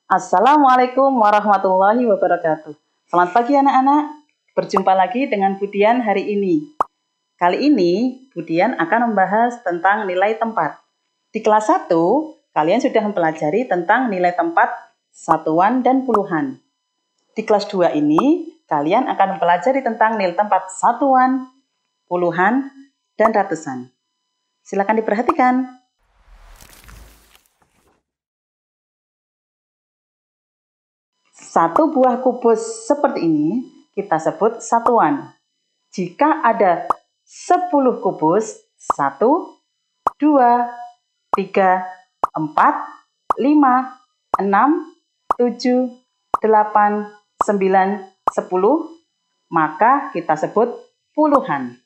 Assalamualaikum warahmatullahi wabarakatuh. Selamat pagi anak-anak. Berjumpa lagi dengan Budian hari ini. Kali ini Budian akan membahas tentang nilai tempat. Di kelas 1, kalian sudah mempelajari tentang nilai tempat satuan dan puluhan. Di kelas 2 ini, kalian akan mempelajari tentang nilai tempat satuan, puluhan, dan ratusan. Silakan diperhatikan. Satu buah kubus seperti ini kita sebut satuan. Jika ada 10 kubus, 1, 2, 3, 4, 5, 6, 7, 8, 9, 10, maka kita sebut puluhan.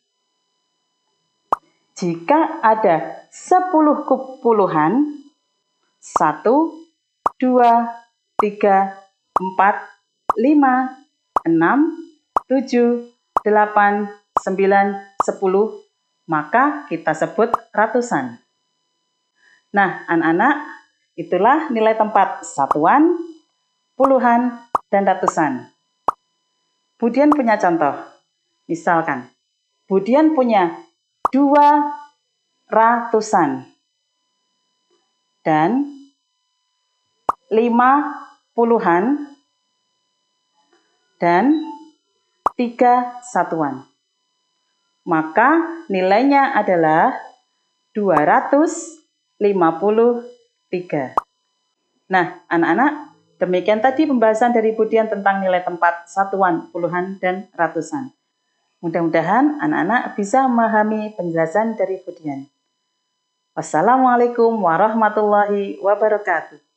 Jika ada 10 puluhan, 1, 2, 3, 4, 5, 6, 7, 8, 9, 10, maka kita sebut ratusan. Nah, anak-anak, itulah nilai tempat satuan, puluhan, dan ratusan. Budian punya contoh. Misalkan, Budian punya 2 ratusan dan 5 puluhan dan 3 satuan. Maka nilainya adalah 253. Nah, anak-anak, demikian tadi pembahasan dari Budian tentang nilai tempat satuan, puluhan, dan ratusan. Mudah-mudahan anak-anak bisa memahami penjelasan dari Budian. Wassalamualaikum warahmatullahi wabarakatuh.